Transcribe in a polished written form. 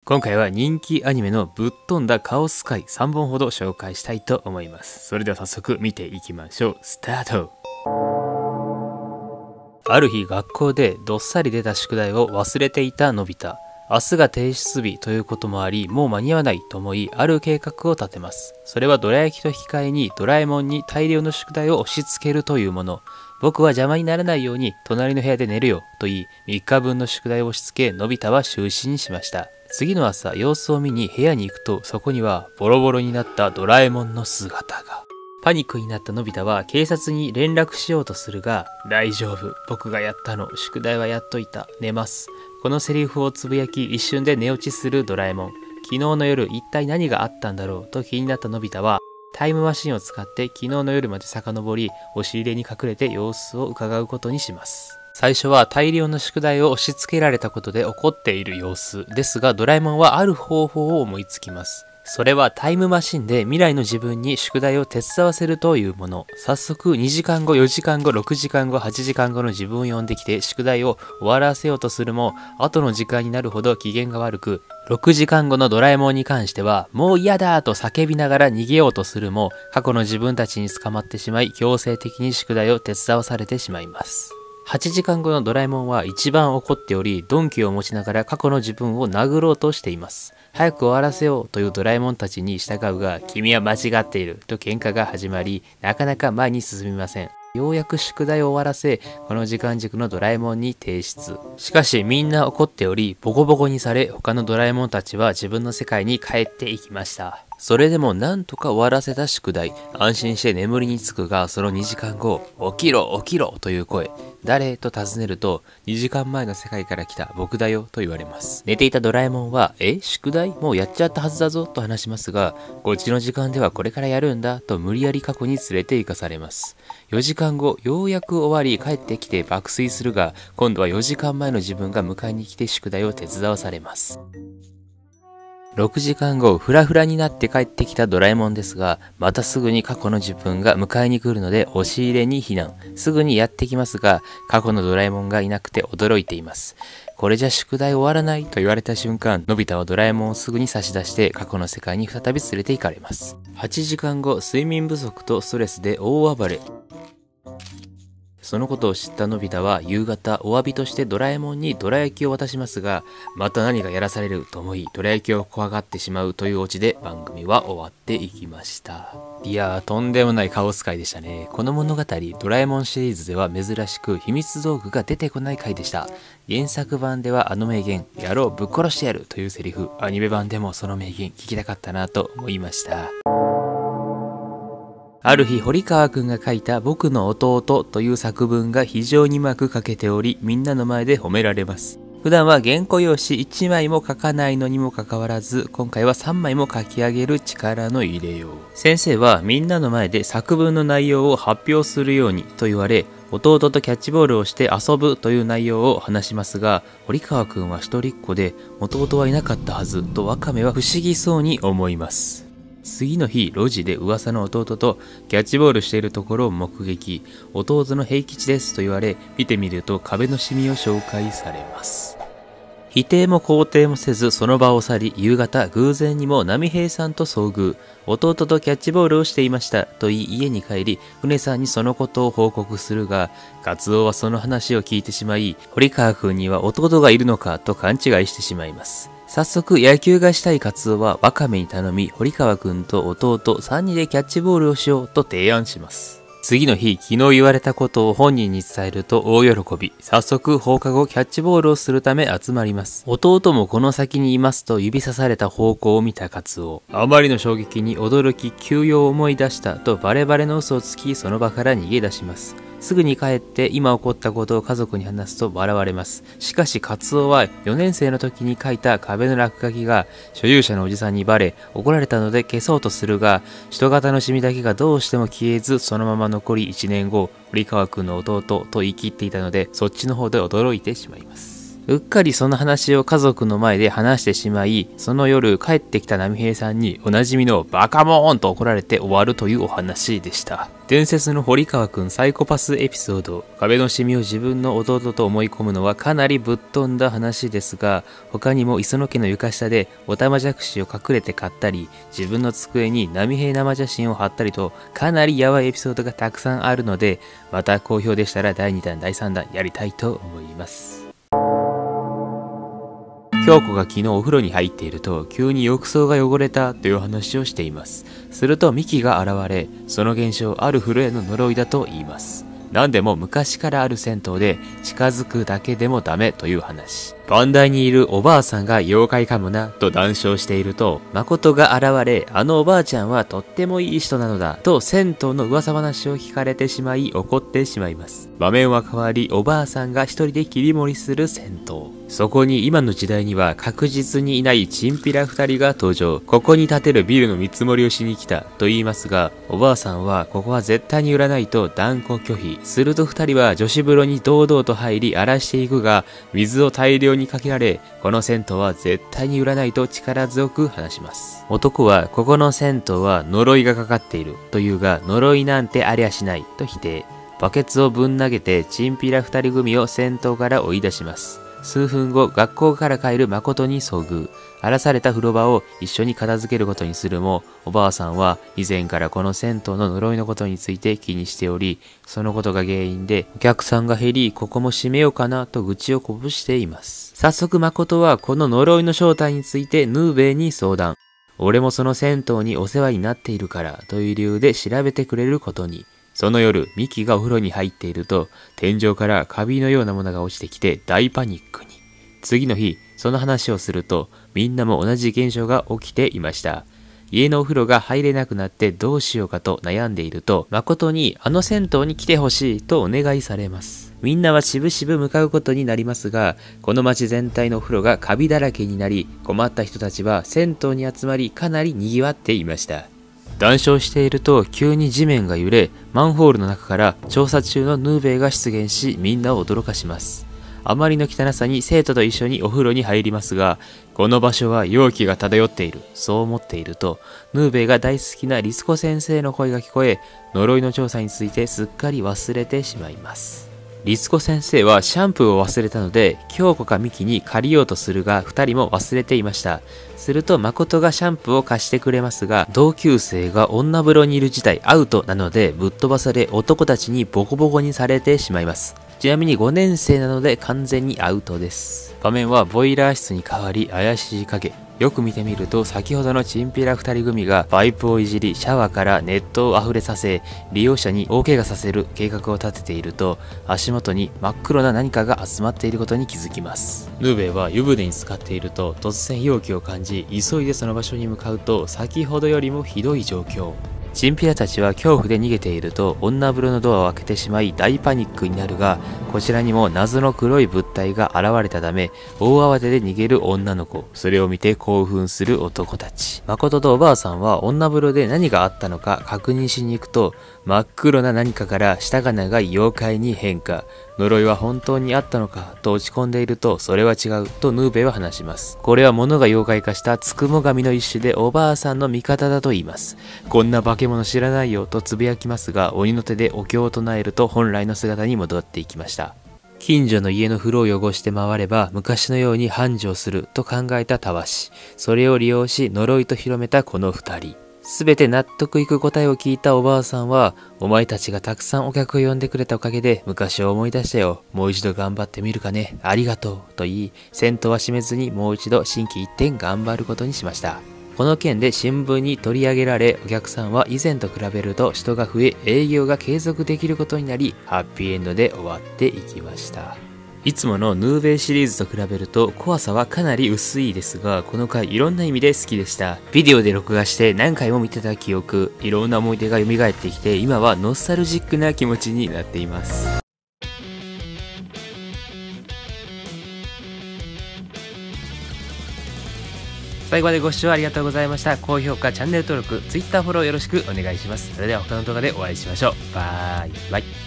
今回は人気アニメのぶっ飛んだカオス回3本ほど紹介したいと思います。それでは早速見ていきましょう。スタート。ある日学校でどっさり出た宿題を忘れていたのび太。明日が提出日ということもあり、もう間に合わないと思い、ある計画を立てます。それはドラ焼きと引き換えにドラえもんに大量の宿題を押し付けるというもの。僕は邪魔にならないように隣の部屋で寝るよと言い、3日分の宿題を押し付け、のび太は就寝しました。次の朝、様子を見に部屋に行くと、そこにはボロボロになったドラえもんの姿が。パニックになったのび太は警察に連絡しようとするが、大丈夫、僕がやったの、宿題はやっといた、寝ます。このセリフをつぶやき、一瞬で寝落ちするドラえもん。昨日の夜一体何があったんだろうと気になったのび太は、タイムマシンを使って昨日の夜まで遡り、押し入れに隠れて様子を伺うことにします。最初は大量の宿題を押し付けられたことで怒っている様子ですが、ドラえもんはある方法を思いつきます。それはタイムマシンで未来の自分に宿題を手伝わせるというもの。早速2時間後、4時間後、6時間後、8時間後の自分を呼んできて宿題を終わらせようとするも、後の時間になるほど機嫌が悪く、6時間後のドラえもんに関しては、もう嫌だと叫びながら逃げようとするも、過去の自分たちに捕まってしまい、強制的に宿題を手伝わされてしまいます。8時間後のドラえもんは一番怒っており、鈍器を持ちながら過去の自分を殴ろうとしています。早く終わらせようというドラえもんたちに従うが、君は間違っていると喧嘩が始まり、なかなか前に進みません。ようやく宿題を終わらせ、この時間軸のドラえもんに提出。しかしみんな怒っており、ボコボコにされ、他のドラえもんたちは自分の世界に帰っていきました。それでもなんとか終わらせた宿題。安心して眠りにつくが、その2時間後、起きろ起きろという声。誰と尋ねると、2時間前の世界から来た僕だよと言われます。寝ていたドラえもんは、宿題もうやっちゃったはずだぞと話しますが、こっちの時間ではこれからやるんだと無理やり過去に連れて行かされます。4時間後、ようやく終わり帰ってきて爆睡するが、今度は4時間前の自分が迎えに来て宿題を手伝わされます。6時間後、フラフラになって帰ってきたドラえもんですが、またすぐに過去の自分が迎えに来るので押し入れに避難。すぐにやってきますが、過去のドラえもんがいなくて驚いています。これじゃ宿題終わらないと言われた瞬間、のび太はドラえもんをすぐに差し出して過去の世界に再び連れて行かれます。8時間後、睡眠不足とストレスで大暴れ。そのことを知ったのび太は夕方お詫びとしてドラえもんにドラ焼きを渡しますが、また何がやらされると思いドラ焼きを怖がってしまうというオチで番組は終わっていきました。いやー、とんでもないカオス回でしたね。この物語ドラえもんシリーズでは珍しく秘密道具が出てこない回でした。原作版ではあの名言やろうぶっ殺してやるというセリフ、アニメ版でもその名言聞きたかったなと思いました。ある日、堀川くんが書いた僕の弟という作文が非常にうまく書けており、みんなの前で褒められます。普段は原稿用紙1枚も書かないのにもかかわらず、今回は3枚も書き上げる力の入れよう。先生はみんなの前で作文の内容を発表するようにと言われ、弟とキャッチボールをして遊ぶという内容を話しますが、堀川くんは一人っ子で弟はいなかったはずとワカメは不思議そうに思います。次の日、路地で噂の弟とキャッチボールしているところを目撃。弟の平吉ですと言われ、見てみると壁のシミを紹介されます。否定も肯定もせずその場を去り、夕方偶然にも波平さんと遭遇。弟とキャッチボールをしていましたと言い家に帰り、船さんにそのことを報告するが、カツオはその話を聞いてしまい、堀川くんには弟がいるのかと勘違いしてしまいます。早速野球がしたいカツオはワカメに頼み、堀川くんと弟3人でキャッチボールをしようと提案します。次の日、昨日言われたことを本人に伝えると大喜び。早速放課後キャッチボールをするため集まります。弟もこの先にいますと指さされた方向を見たカツオ。あまりの衝撃に驚き休養を思い出したとバレバレの嘘をつき、その場から逃げ出します。すぐに帰って今起こったことを家族に話すと笑われます。しかしカツオは4年生の時に書いた壁の落書きが所有者のおじさんにバレ、怒られたので消そうとするが、人型のシミだけがどうしても消えず、そのまま残り1年後、堀川くんの弟と言い切っていたので、そっちの方で驚いてしまいます。 うっかりその話を家族の前で話してしまい、その夜帰ってきた波平さんにおなじみのバカモーンと怒られて終わるというお話でした。伝説の堀川くんサイコパスエピソード。壁のシミを自分の弟と思い込むのはかなりぶっ飛んだ話ですが、他にも磯野家の床下でおたまじゃくしを隠れて買ったり、自分の机に波平生写真を貼ったりと、かなりヤバいエピソードがたくさんあるので、また好評でしたら第2弾第3弾やりたいと思います。京子が昨日お風呂に入っていると急に浴槽が汚れたという話をしています。するとミキが現れ、その現象ある風呂への呪いだと言います。何でも昔からある銭湯で近づくだけでもダメという話。番台にいるおばあさんが妖怪かもなと談笑していると、誠が現れ、あのおばあちゃんはとってもいい人なのだと銭湯の噂話を聞かれてしまい怒ってしまいます。場面は変わり、おばあさんが一人で切り盛りする銭湯。そこに今の時代には確実にいないチンピラ2人が登場。ここに建てるビルの見積もりをしに来たと言いますが、おばあさんはここは絶対に売らないと断固拒否。すると2人は女子風呂に堂々と入り荒らしていくが、水を大量にかけられ、この銭湯は絶対に売らないと力強く話します。男はここの銭湯は呪いがかかっているというが、呪いなんてありゃしないと否定。バケツをぶん投げてチンピラ2人組を銭湯から追い出します。数分後、学校から帰る誠に遭遇。荒らされた風呂場を一緒に片付けることにするも、おばあさんは以前からこの銭湯の呪いのことについて気にしており、そのことが原因でお客さんが減り、ここも閉めようかなと愚痴をこぼしています。早速誠はこの呪いの正体についてヌーベイに相談。俺もその銭湯にお世話になっているからという理由で調べてくれることに。その夜、ミキがお風呂に入っていると、天井からカビのようなものが落ちてきて大パニックに。次の日、その話をすると、みんなも同じ現象が起きていました。家のお風呂が入れなくなってどうしようかと悩んでいると、誠にあの銭湯に来てほしいとお願いされます。みんなはしぶしぶ向かうことになりますが、この町全体のお風呂がカビだらけになり、困った人たちは銭湯に集まりかなり賑わっていました。談笑していると急に地面が揺れ、マンホールの中から調査中のヌーベイが出現し、みんなを驚かします。あまりの汚さに生徒と一緒にお風呂に入りますが、この場所は妖気が漂っている、そう思っていると、ヌーベイが大好きなリスコ先生の声が聞こえ、呪いの調査についてすっかり忘れてしまいます。リスコ先生はシャンプーを忘れたので、京子かミキに借りようとするが、二人も忘れていました。すると誠がシャンプーを貸してくれますが、同級生が女風呂にいる自体アウトなのでぶっ飛ばされ、男たちにボコボコにされてしまいます。ちなみに5年生なので完全にアウトです。場面はボイラー室に変わり、怪しい影。よく見てみると、先ほどのチンピラ2人組がパイプをいじり、シャワーから熱湯を溢れさせ、利用者に大怪我させる計画を立てていると、足元に真っ黒な何かが集まっていることに気づきます。ヌーベイは湯船に浸かっていると突然妖気を感じ、急いでその場所に向かうと、先ほどよりもひどい状況。チンピラたちは恐怖で逃げていると、女風呂のドアを開けてしまい大パニックになるが、こちらにも謎の黒い物体が現れたため、大慌てで逃げる女の子。それを見て興奮する男たち。誠とおばあさんは女風呂で何があったのか確認しに行くと、真っ黒な何かから舌が長い妖怪に変化。呪いは本当にあったのかと落ち込んでいると、それは違うとヌーベイは話します。これは物が妖怪化したつくも神の一種で、おばあさんの味方だと言います。こんな化け物知らないよとつぶやきますが、鬼の手でお経を唱えると本来の姿に戻っていきました。近所の家の風呂を汚して回れば昔のように繁盛すると考えたたわし。それを利用し呪いと広めたこの二人。すべて納得いく答えを聞いたおばあさんは、お前たちがたくさんお客を呼んでくれたおかげで昔を思い出したよ。もう一度頑張ってみるかね。ありがとう。と言い、銭湯は閉めずにもう一度心機一転頑張ることにしました。この件で新聞に取り上げられ、お客さんは以前と比べると人が増え、営業が継続できることになり、ハッピーエンドで終わっていきました。いつものヌーベイシリーズと比べると怖さはかなり薄いですが、この回いろんな意味で好きでした。ビデオで録画して何回も見てた記憶、いろんな思い出が蘇ってきて、今はノスタルジックな気持ちになっています。最後までご視聴ありがとうございました。高評価、チャンネル登録、Twitter フォローよろしくお願いします。それでは他の動画でお会いしましょう。バイバイ。